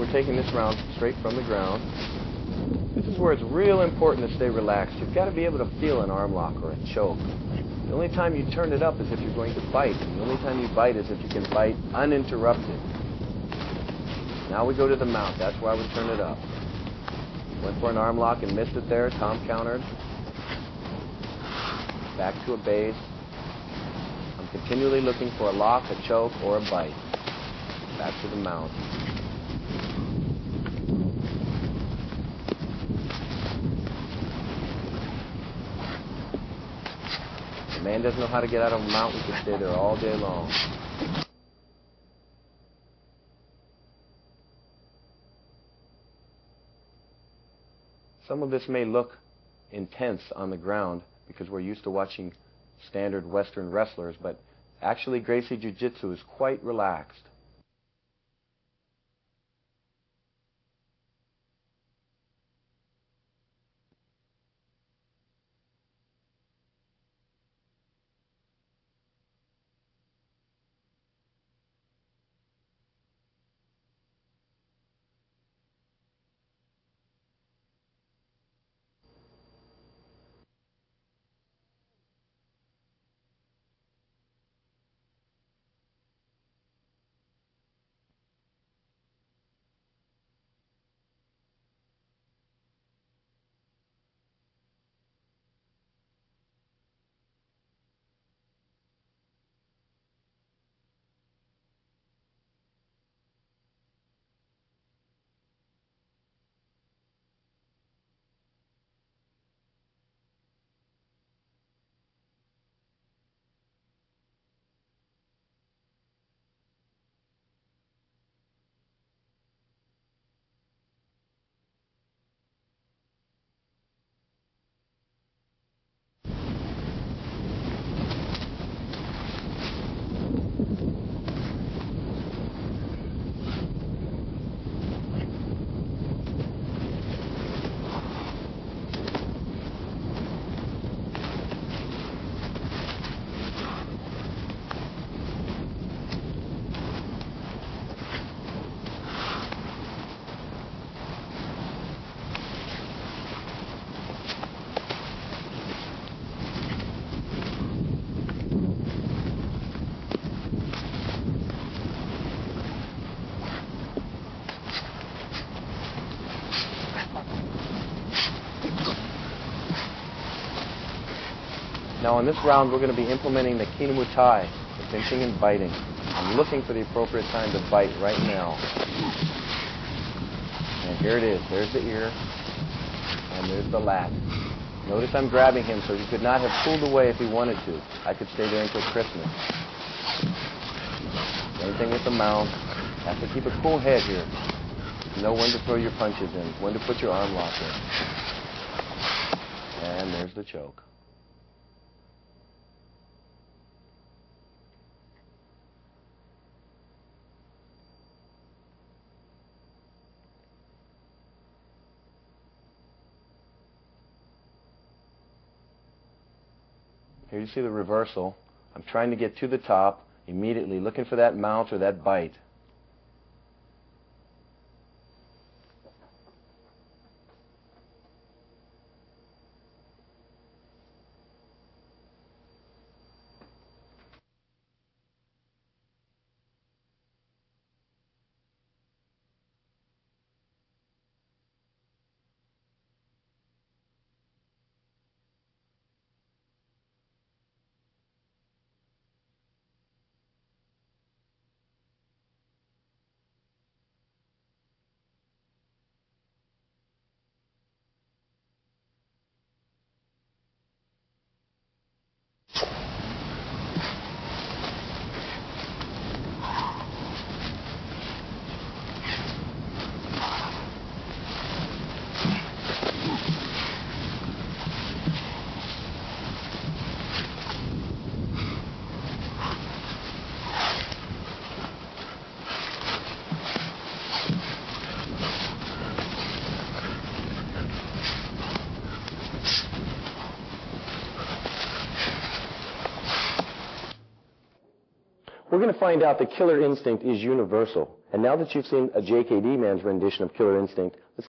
we're taking this round straight from the ground. This is where it's real important to stay relaxed. You've got to be able to feel an arm lock or a choke. The only time you turn it up is if you're going to bite, and the only time you bite is if you can bite uninterrupted. Now we go to the mount. That's why we turn it up. Went for an arm lock and missed it there. Tom countered. Back to a base. I'm continually looking for a lock, a choke, or a bite. Back to the mount. If the man doesn't know how to get out of a mount, we could stay there all day long. Some of this may look intense on the ground because we're used to watching standard Western wrestlers, but actually Gracie Jiu-Jitsu is quite relaxed. Now in this round we're going to be implementing the Kinemutai, the pinching and biting. I'm looking for the appropriate time to bite right now. And here it is. There's the ear. And there's the lat. Notice I'm grabbing him so he could not have pulled away if he wanted to. I could stay there until Christmas. Same thing with the mount. Have to keep a cool head here. Know when to throw your punches in, when to put your arm lock in. And there's the choke. Here you see the reversal. I'm trying to get to the top immediately, looking for that mount or that bite. going to find out that Killer Instinct is universal. And now that you've seen a JKD man's rendition of Killer Instinct, let's